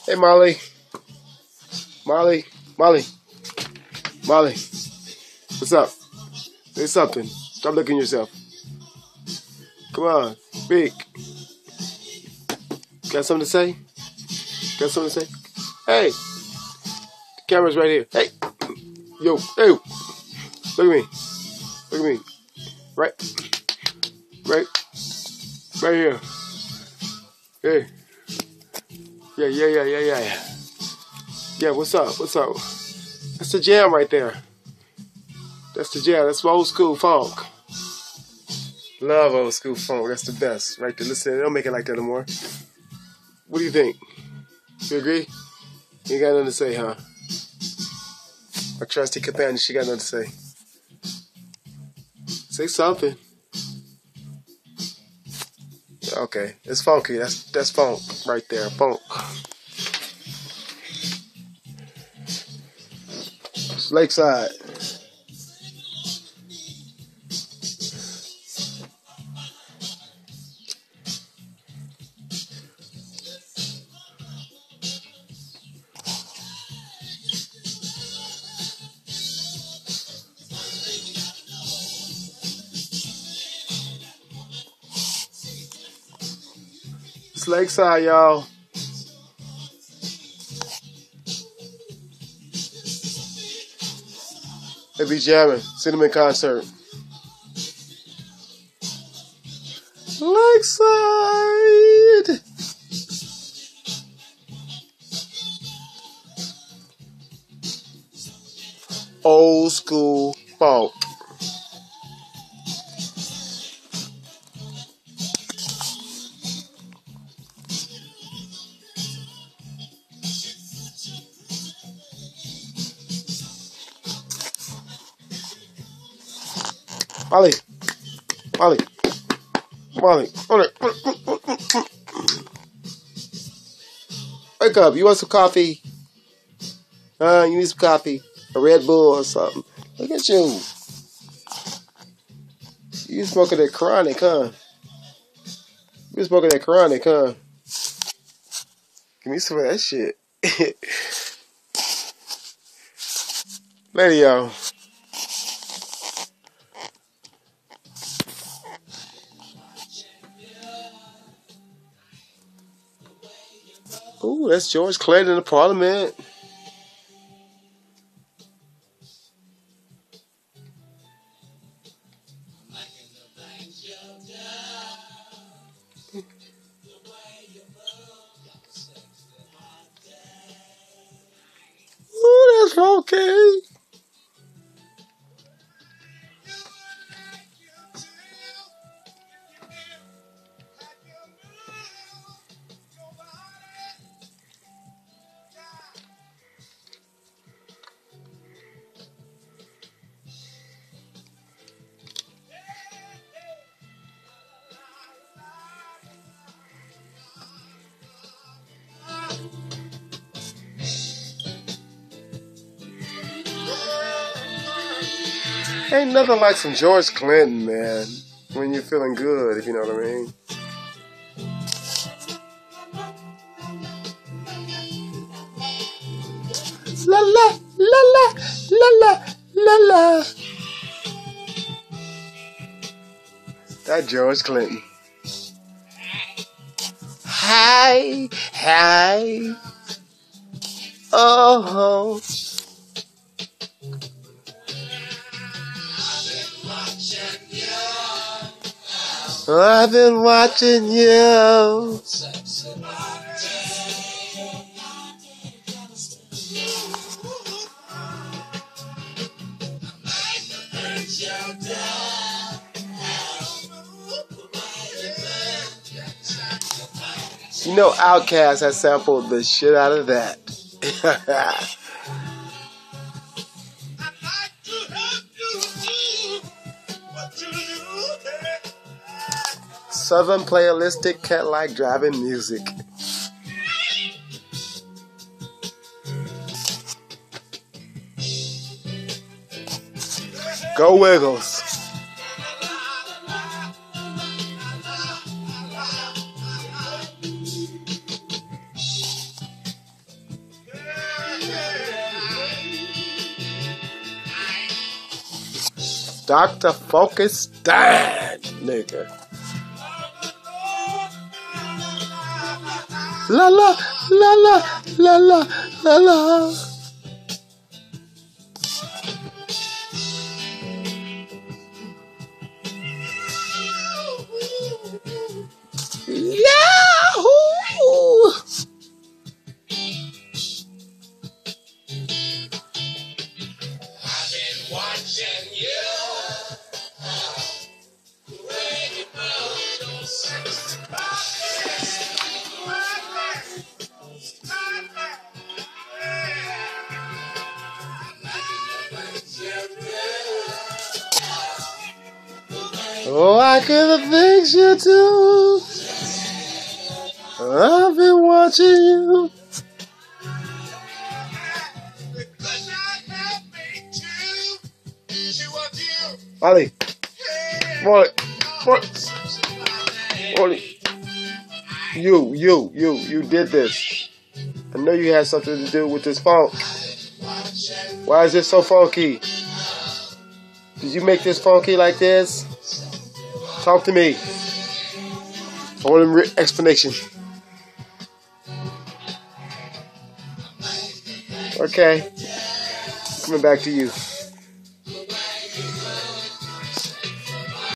Hey, Molly. Molly. Molly. Molly. What's up? Say something. Stop looking at yourself. Come on. Speak. Got something to say? Got something to say? Hey. The camera's right here. Hey. Yo. Hey. Look at me. Look at me. Right. Right. Right here. Hey. Yeah. Yeah, what's up? What's up? That's the jam right there. That's the jam. That's old school funk. Love old school funk. That's the best. Right there. Listen, they don't make it like that no more. What do you think? You agree? You ain't got nothing to say, huh? My trusty companion, she got nothing to say. Say something. Okay, it's funky. That's funk right there. Funk. It's Lakeside. It's Lakeside, y'all. They be jamming. See them in concert. Lakeside. Old school funk. Molly. Wake up. You want some coffee? You need some coffee? A Red Bull or something? Look at you. You smoking that chronic, huh? You smoking that chronic, huh? Give me some of that shit. Later, y'all. Ooh, that's George Clinton in the Parliament. Ooh, that's okay. Ain't nothing like some George Clinton, man, when you're feeling good, if you know what I mean. La la la la la la la la. That George Clinton. Hi. Oh. I've been watching you. You know, Outkast has sampled the shit out of that. Southern playalistic cat-like driving music. Go Wiggles. Dr. Funkenstein, nigga. La la la la la la la la. Yahoo! I've been watching you. Oh, I could have fixed you too. I've been watching you. Ollie, Ollie, you did this. I know you had something to do with this funk. Why is it so funky? Did you make this funky like this? Talk to me. I want an explanation. Okay. Coming back to you.